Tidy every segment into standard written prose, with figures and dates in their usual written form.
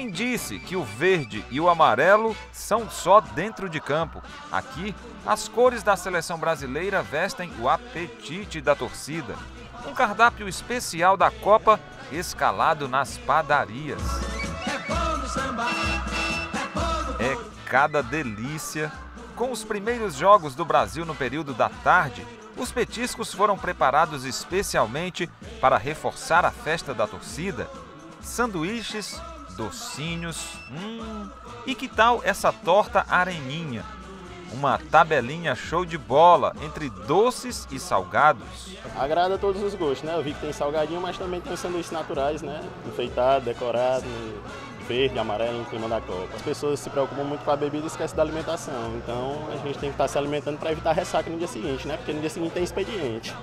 Quem disse que o verde e o amarelo são só dentro de campo? Aqui, as cores da seleção brasileira vestem o apetite da torcida. Um cardápio especial da Copa escalado nas padarias. É cada delícia. Com os primeiros jogos do Brasil no período da tarde, os petiscos foram preparados especialmente para reforçar a festa da torcida. Sanduíches, docinhos, e que tal essa torta areninha? Uma tabelinha show de bola entre doces e salgados. Agrada a todos os gostos, né? Eu vi que tem salgadinho, mas também tem os sanduíches naturais, né? Enfeitado, decorado, verde, amarelo, em clima da Copa. As pessoas se preocupam muito com a bebida e esquecem da alimentação. Então a gente tem que estar se alimentando para evitar ressaca no dia seguinte, né? Porque no dia seguinte tem expediente.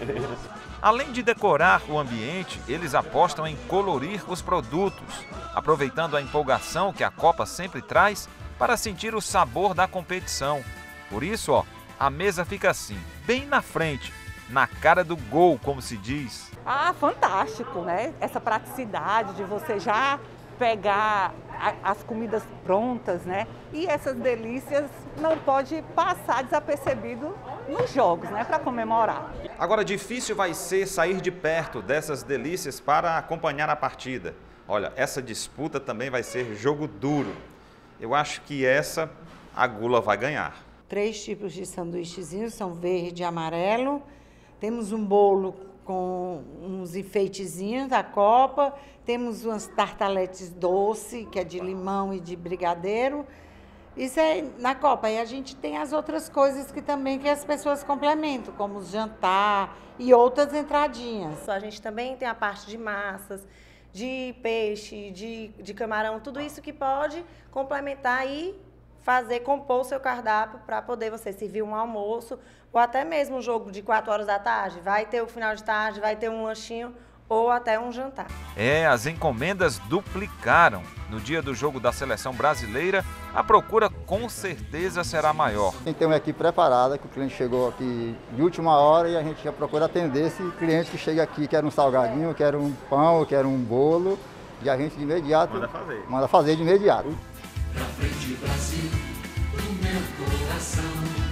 Além de decorar o ambiente, eles apostam em colorir os produtos, aproveitando a empolgação que a Copa sempre traz para sentir o sabor da competição. Por isso, a mesa fica assim, bem na frente, na cara do gol, como se diz. Fantástico, né? Essa praticidade de você já pegar as comidas prontas, né? E essas delícias não pode passar desapercebido nos jogos, né? Para comemorar. Agora, difícil vai ser sair de perto dessas delícias para acompanhar a partida. Olha, essa disputa também vai ser jogo duro. Eu acho que essa a Gula vai ganhar. 3 tipos de sanduíchezinhos, são verde e amarelo. Temos um bolo com uns enfeitezinhos da Copa. Temos umas tartaletes doce, que é de limão e de brigadeiro. Isso é na Copa. E a gente tem as outras coisas que as pessoas complementam, como o jantar e outras entradinhas. A gente também tem a parte de massas, de peixe, de camarão, tudo isso que pode complementar e compor o seu cardápio para poder você servir um almoço ou até mesmo um jogo de 4 horas da tarde. Vai ter o final de tarde, vai ter um lanchinho ou até um jantar. As encomendas duplicaram. No dia do jogo da seleção brasileira, a procura com certeza será maior. Tem que ter uma equipe preparada, que o cliente chegou aqui de última hora e a gente já procura atender esse cliente que chega aqui, quer um salgadinho, quer um pão, quer um bolo, e a gente de imediato manda fazer de imediato. Pra frente, Brasil, do meu coração.